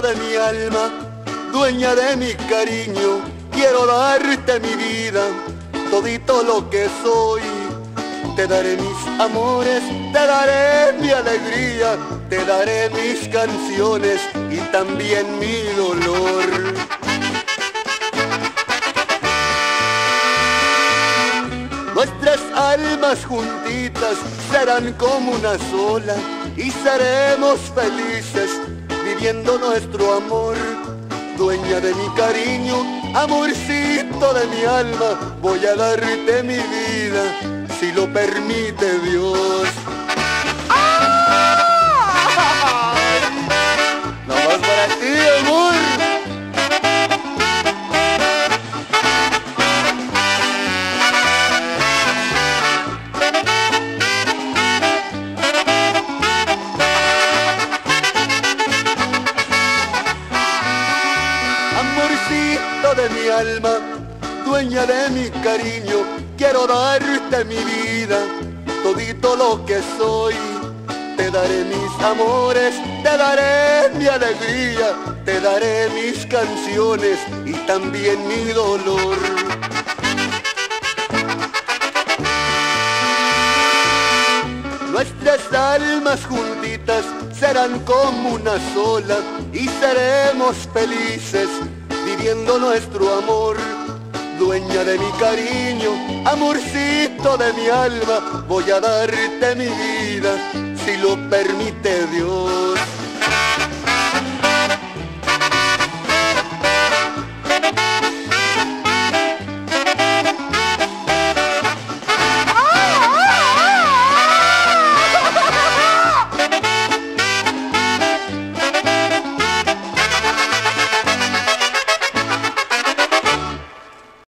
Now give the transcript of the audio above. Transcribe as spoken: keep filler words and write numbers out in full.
amorcito de mi alma, dueña de mi cariño, quiero darte mi vida, todito lo que soy. Te daré mis amores, te daré mi alegría, te daré mis canciones y también mi dolor. Nuestras almas juntitas serán como una sola y seremos felices viviendo nuestro amor. Dueña de mi cariño, amorcito de mi alma, voy a darte mi vida, si lo permite Dios. ¡Ay! Nomás para ti, amor. Amorcito de mi alma, dueña de mi cariño, quiero darte mi vida, todito lo que soy. Te daré mis amores, te daré mi alegría, te daré mis canciones y también mi dolor. Nuestras almas juntitas serán como una sola y seremos felices viviendo nuestro amor. Dueña de mi cariño, amorcito de mi alma, voy a darte mi vida, si lo permite Dios.